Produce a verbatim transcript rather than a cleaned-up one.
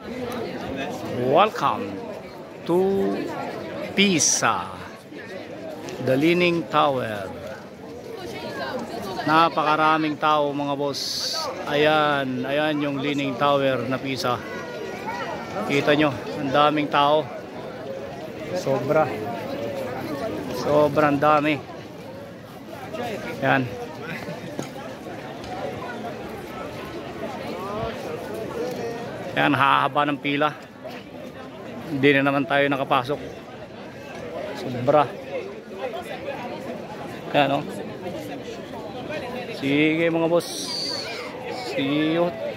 Welcome to Pisa, the Leaning Tower. Napakaraming tao mga boss. Ayan, ayan yung Leaning Tower na Pisa. Kita nyo, ang daming tao. Sobra. Sobrang dami. Ayan. Ayan, hahaba ng pila. Hindi na naman tayo nakapasok. Sobra. Ayan o. Sige mga boss. See you.